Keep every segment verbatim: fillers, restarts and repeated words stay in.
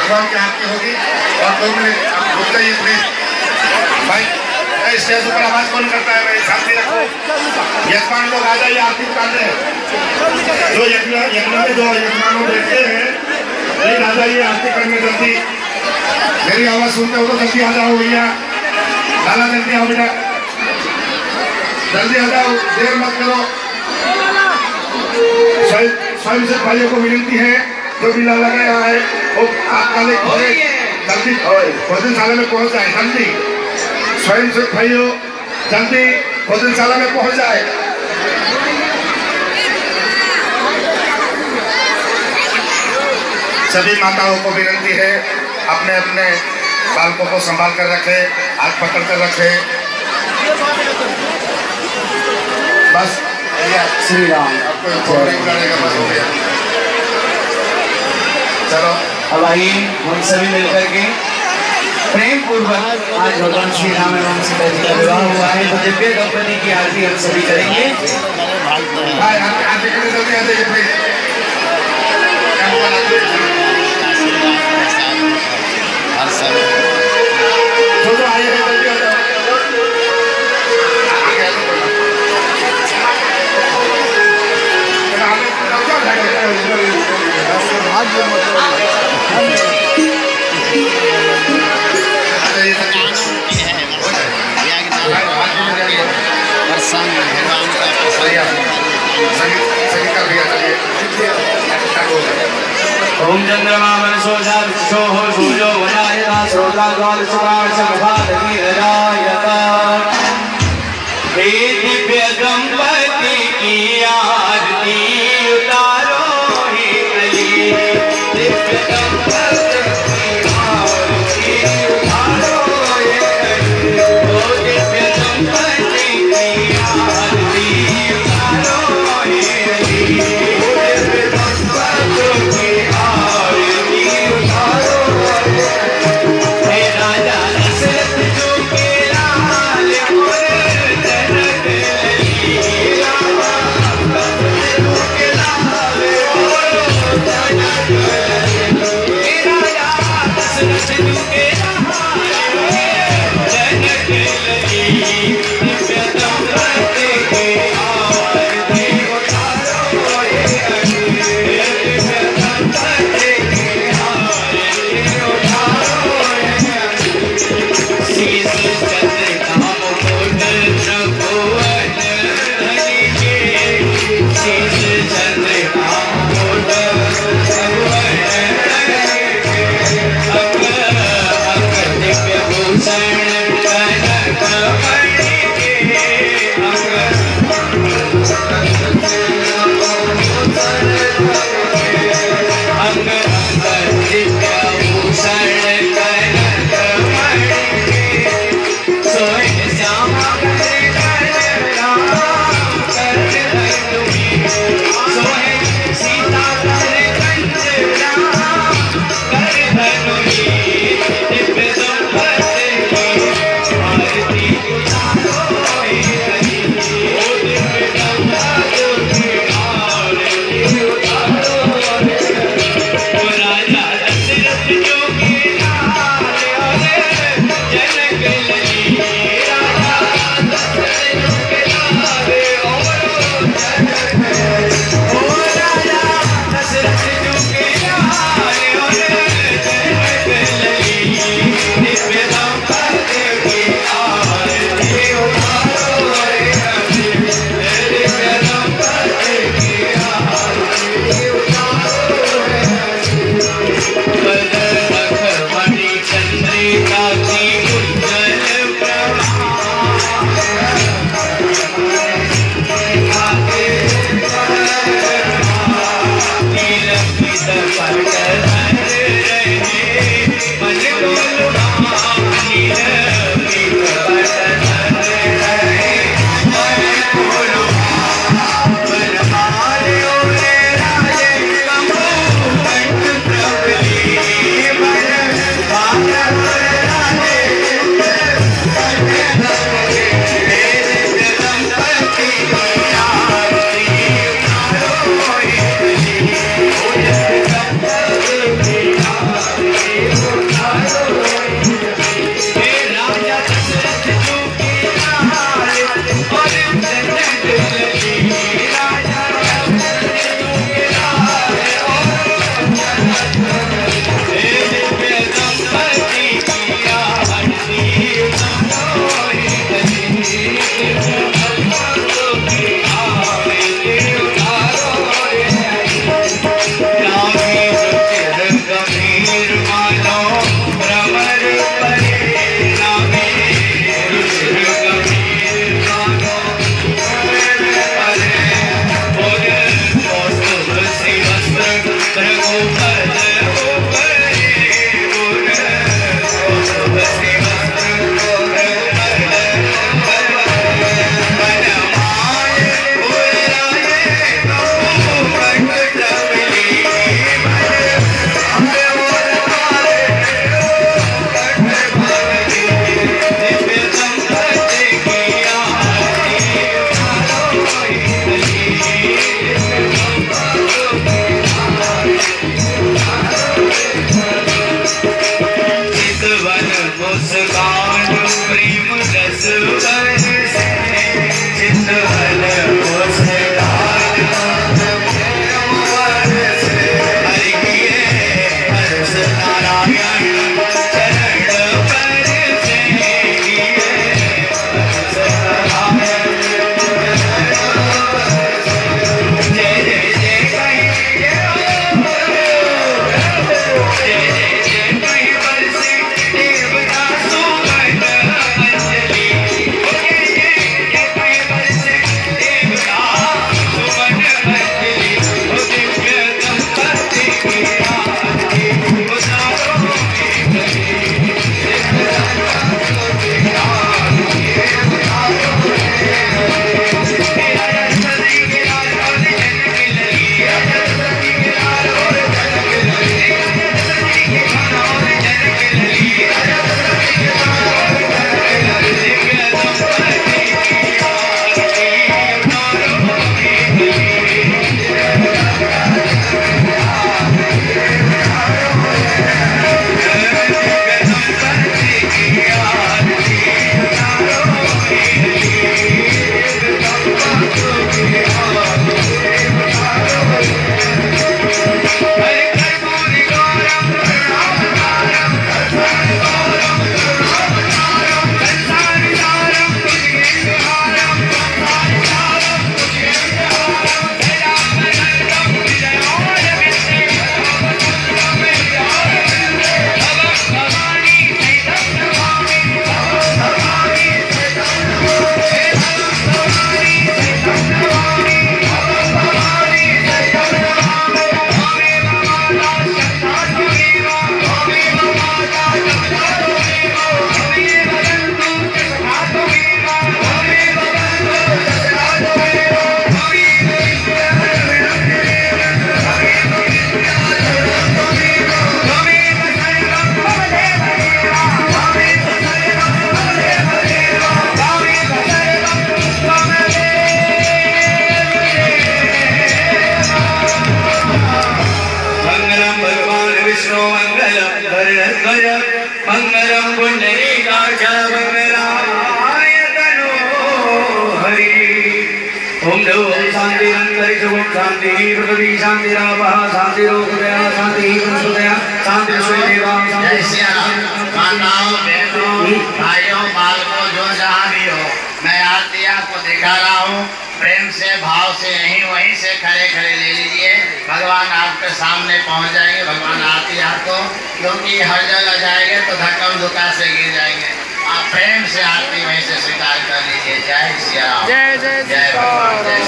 भगवान की आरती होगी और दो मिनट आप रुक जाइए प्लीज भाई। स्टेज ऊपर आवाज कौन करता है भाई? शांति रखो। यजमान लोग आ जाइए, आरती उतार रहे। जो यज्ञ यज्ञ में जो यजमान बैठते हैं प्लीज आ जाइए आरती करने जल्दी। मेरी आवाज सुनते हो तो जल्दी आ जाओ भैया। लाला जल्दी आओ बेटा, जल्दी आ जाओ, देर मत करो। स्वयं से भाइयों को विनती है जो बिना लगाया है वो आप काले खोले जल्दी भोजनशाला में पहुंच जाए। जल्दी स्वयं से भाइयों जल्दी भोजनशाला में पहुंच जाए। सभी माताओं को विनती है अपने अपने बालकों को संभाल कर रखे, हाथ पकड़ कर रखे। बस श्री राम बस हो गया। चलो अब आइए हम सभी मिलकर के प्रेम पूर्वक आज भगवान श्री राम एवं सीता जी का विवाह हुआ है तो दिव्य दंपति की आरती हम सभी करेंगे। ओम चंद्रमा मनसो जाविशो हो सूर्यो वनायता श्रोता द्वार सुराण संभाधनी रजायता। हे दिव्य दंपति की आरती उतारो हे कली। दिव्य दंपति की आरती उतारो हे कली। ओ दिव्य दंपति की आरती उतारो हे कली। हे राजा दशरथ जो के राम भाइयों बालकों जो जहाँ भी हो, मैं आरती आपको दिखा रहा हूँ। प्रेम से भाव से यहीं वहीं से खड़े खड़े ले लीजिए, भगवान आपके सामने पहुँच जाएंगे। भगवान आरती आपको, क्योंकि हर जगह जाएंगे तो धक्कम धुक्का से गिर जाएंगे। आप प्रेम से आरती वहीं से स्वीकार कर लीजिए। जय सिया राम, जय जय जय भगवान, जय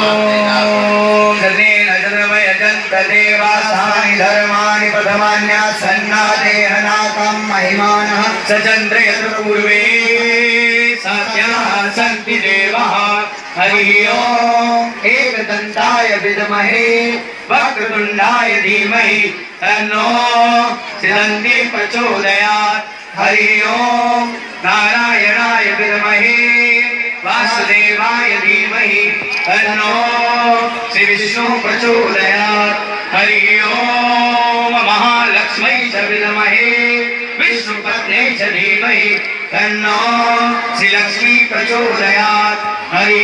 धर्मानि प्रथमान्या सन्नादेहनाकं महिमानः सचन्द्रयत्र पूर्वे सत्याः सन्ति देवाः। हरि ओम। एकदन्ताय विद्महे वक्रतुण्डाय धीमहि तन्नो सिदन्ति प्रचोदयात्। हरि ओम। नारायणाय विद्महे वासुदेवाय धीमहि तन्नो श्री विष्णु प्रचोदयात्। हरि ओम। महालक्ष्मी च विद्महे विष्णुपत्न्यै च धीमहि तन्नो श्री लक्ष्मी प्रचोदयात्। हरि